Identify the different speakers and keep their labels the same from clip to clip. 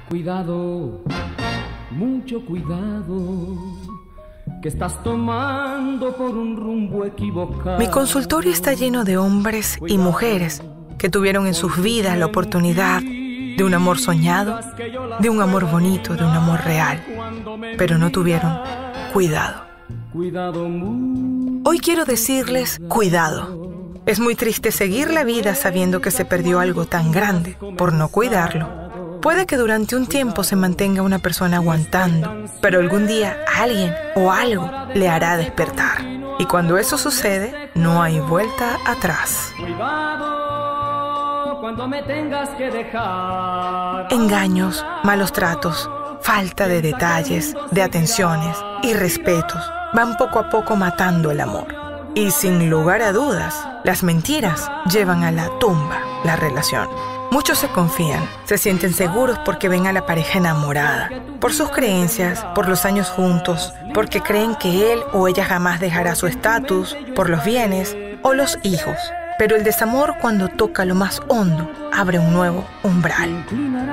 Speaker 1: Cuidado, mucho cuidado, que estás tomando por un rumbo equivocado.
Speaker 2: Mi consultorio está lleno de hombres y mujeres que tuvieron en sus vidas la oportunidad de un amor soñado, de un amor bonito, de un amor real, pero no tuvieron cuidado. Hoy quiero decirles cuidado. Es muy triste seguir la vida sabiendo que se perdió algo tan grande por no cuidarlo. Puede que durante un tiempo se mantenga una persona aguantando, pero algún día alguien o algo le hará despertar. Y cuando eso sucede, no hay vuelta atrás.
Speaker 1: Cuando me tengas que dejar.
Speaker 2: Engaños, malos tratos, falta de detalles, de atenciones y respetos van poco a poco matando el amor. Y sin lugar a dudas, las mentiras llevan a la tumba la relación. Muchos se confían, se sienten seguros porque ven a la pareja enamorada, por sus creencias, por los años juntos, porque creen que él o ella jamás dejará su estatus, por los bienes o los hijos. Pero el desamor, cuando toca lo más hondo, abre un nuevo umbral.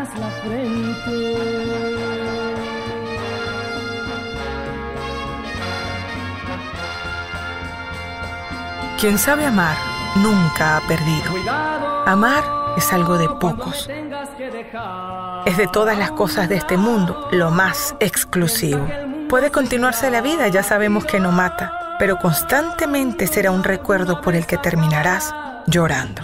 Speaker 2: Quien sabe amar, nunca ha perdido. Amar es algo de pocos. Es de todas las cosas de este mundo lo más exclusivo. Puede continuarse la vida, ya sabemos que no mata, pero constantemente será un recuerdo por el que terminarás llorando.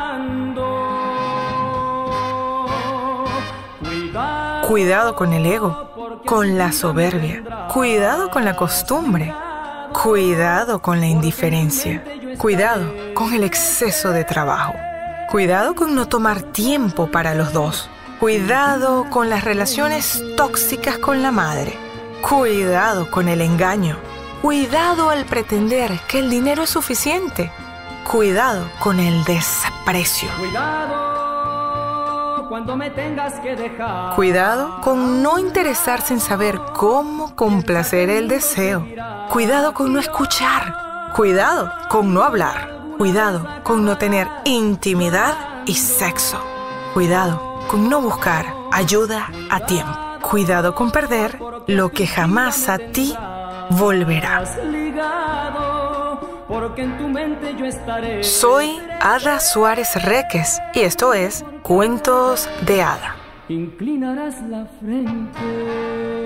Speaker 2: Cuidado con el ego, con la soberbia, cuidado con la costumbre, cuidado con la indiferencia, cuidado con el exceso de trabajo, cuidado con no tomar tiempo para los dos, cuidado con las relaciones tóxicas con la madre, cuidado con el engaño, cuidado al pretender que el dinero es suficiente, cuidado con el desprecio.
Speaker 1: Cuando me tengas que dejar.
Speaker 2: Cuidado con no interesarse en saber cómo complacer el deseo. Cuidado con no escuchar. Cuidado con no hablar. Cuidado con no tener intimidad y sexo. Cuidado con no buscar ayuda a tiempo. Cuidado con perder lo que jamás a ti volverá. Soy Ada Suárez Reques y esto es Cuentos de Ada.
Speaker 1: Inclinarás la frente.